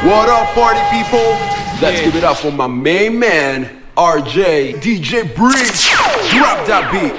What up, party people? Let's give it up for my main man, RJ, DJ Breez. Drop that beat.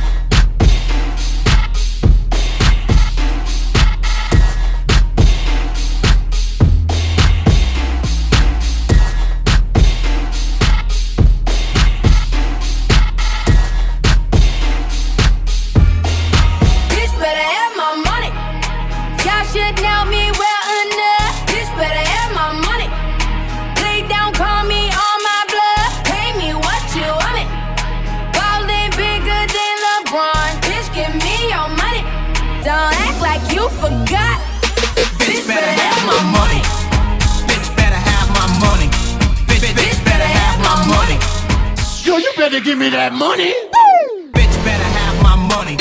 Should know me well enough. Bitch better have my money. Play down, call me on my blood. Pay me what you want it. Ballin' bigger than LeBron. Bitch, give me your money. Don't act like you forgot. Bitch better have my money. Bitch better have my money. Bitch better have my money. Yo, you better give me that money. Bitch better have my money.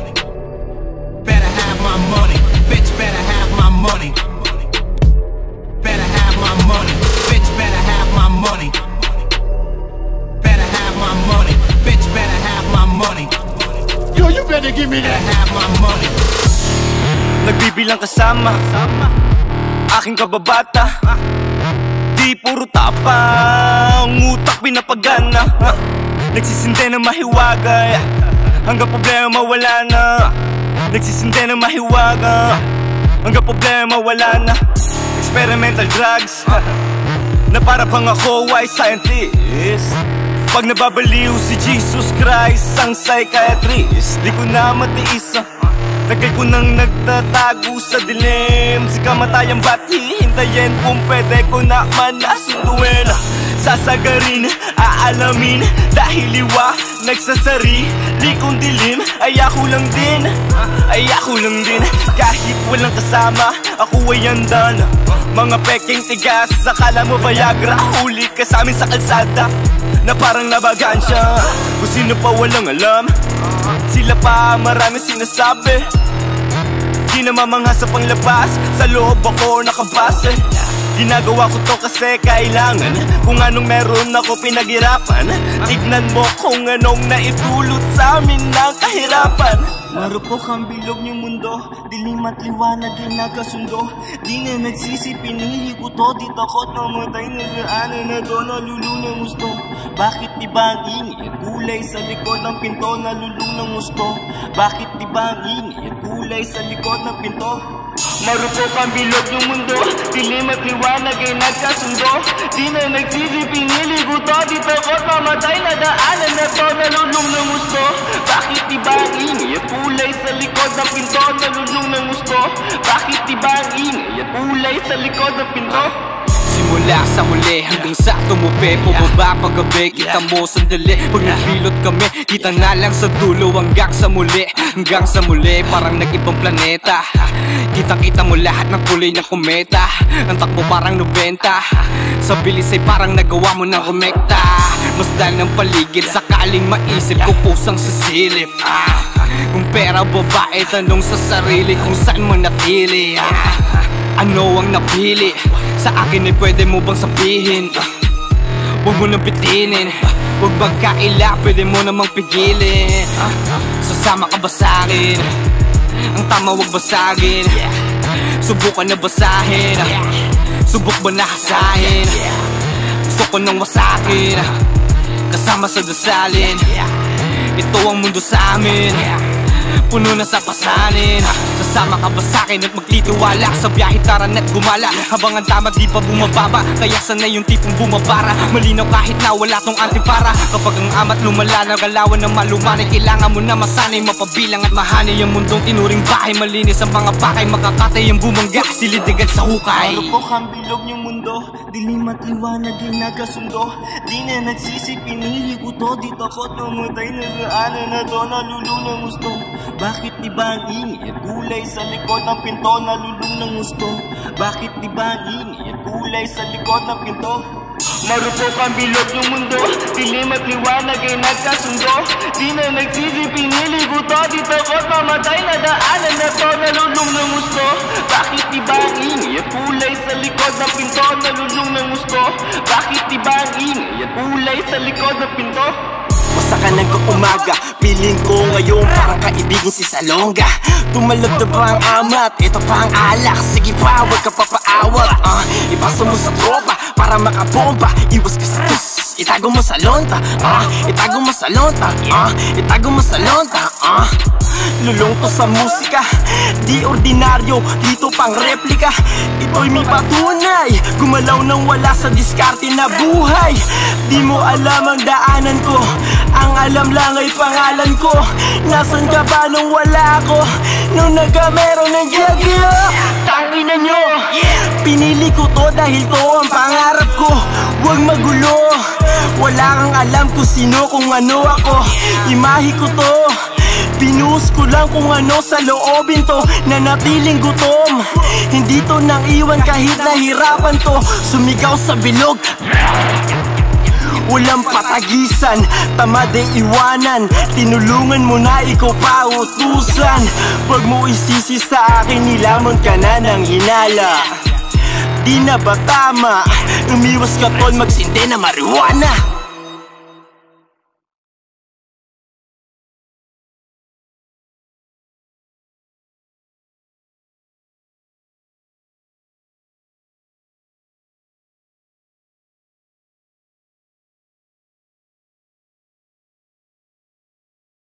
Better have my money. Bitch better have my money. Better have my money. Bitch better have my money. Better have my money. Bitch better have my money. Yo, you better give me that. Have my money. Nagbibilang kasama aking kababata. Di puro tapang utak pinapagana. Nagsisinde ng mahiwaga hanggang problema wala na. Nagsisinde ng mahiwaga hanggang problema wala na. Experimental drugs na para pang ako ay scientist. Pag nababaliw si Jesus Christ ang psychiatrist. Di ko na matiis tagal ko nang nagtatago sa dilim. Si kamatayan ba't hihintayin kung pwede ko na manasunduin. Sasagarin, aalamin dahil liwa nagsasarili kong dilim. Ay ako lang din, ay ako lang din. Kahit walang kasama, ako ay andan. Mga peking tigas, akala mo Viagra. Huli ka sa amin sa kalsada na parang nabagansya. Kung sino pa walang alam, sila pa marami sinasabi. Di na mamangha sa panglabas, sa loob ako nakabase. Ginagawa ko to kasi kailangan. Kung anong meron ako pinaghirapan. Tignan mo kung anong naitulot sa amin ng kahirapan. Marupok ang bilog niyong mundo, dilim at liwanag ay nagkasundo. Di na nagsisi, pinili ko to. Di takot namatay na daanan na to. Nalulunang gusto. Bakit di ba ang ingay at kulay sa likod ng pinto? Nalulunang gusto. Bakit di ba ang ingay at kulay sa likod ng pinto? Marupok ang bilog ng mundo, dilim at liwanag ay nagkasundo. Di na nagsisi, pinili ko to. Di takot mamatay na daanan na to. Nalulung ng gusto. Bakit di ba ang ingay at kulay sa likod ng pinto? Nalulung ng gusto. Bakit di ba ang ingay at kulay sa likod ng pinto? Simula sa huli hanggang sa tumupi, pababa paggabi, kita mo sandali. Pag nagbilot kami, kita na lang sa dulo hanggang sa muli. Hanggang sa muli, parang nag-ibang planeta. Kita-kita mo lahat ng kulay ng kometa. Ang takbo parang 90. Sa bilis ay parang nagawa mo ng rumekta. Masdal ng paligid, sakaling maisip ko pusang sisilip. Kung pera babae, tanong sa sarili kung saan mo natili. Ano ang napili? Sa akin ay pwede mo bang sabihin? Huwag mo nang pitinin. Huwag magkaila, pwede mo namang pigilin. Sasama ka ba sa'kin? Ang tama huwag basagin. Subukan na basahin. Subok ba na hasahin? Gusto ko nang wasakin. Kasama sa dasalin. Ito ang mundo sa amin. Puno na sa pasanin. Sasama ka ba sa'kin at magtitiwala? Sa biyahe taran at gumala. Habang ang tama di pa bumababa. Kaya sanay yung tipong bumabara. Malinaw kahit na wala tong antipara. Kapag ang amat lumala, nagalawan ng malumanay. Kailangan mo na masanay, mapabilang at mahani. Ang mundong tinuring bahay, malinis ang mga bakay. Makakatay ang bumangga, silidigan sa hukay. Marupok ang bilog niyong mundo, dilim at liwanag ay nagkasundo. Di na nagsisi, pinili ko to. Di takot mamatay na daanan na to. Nalulunang gusto. Bakit di ba ang ingay at kulay sa likod ng pinto? Nalulung ng gusto. Bakit di ba ang ingay at kulay sa likod ng pinto? Marupok ang bilog ng mundo, dilim at liwanag ay nagkasundo. Di na nagsisi, pinili ko to. Di takot mamatay na daanan na to. Nalulung ng gusto. Bakit di ba ang ingay at kulay sa likod ng pinto? Nalulung ng gusto. Bakit di ba ang ingay at kulay sa likod ng pinto? Sa kanang umaga, pili Piling ko ngayon parang kaibigan si Salonga. Tumalab na ba ang amat? Ito pa ang alak. Sige pa, huwag ka papaawat. Ipasa mo sa tropa para makabomba. Iwas ka sa tus, itago mo sa lonta. Itago mo sa lonta. Itago mo sa lonta. Lulong to sa musika, di ordinaryo, dito pang replika. Ito'y may patunay, gumalaw nang wala sa diskarte na buhay. Di mo alam ang daanan ko, ang alam lang ay pangalan ko. Nasaan ka ba nung wala ako? Nung nagkamero ng gagyo? Tangina nyo, pinili ko to dahil to ang pangarap ko. Huwag magulo, wala kang alam kung sino, kung ano ako. Imahe ko to, pinuhos ko lang kung ano sa loobin to. Nanatiling gutom, hindi to nang iwan kahit nahirapan to. Sumigaw sa bilog, walang patagisan, tamad ay iwanan. Tinulungan mo na, ikaw pa utusan. Wag mo isisi sa akin, nilamon ka na ng hinala. Di na ba tama? Umiwas ka tol, magsindi na marijuana.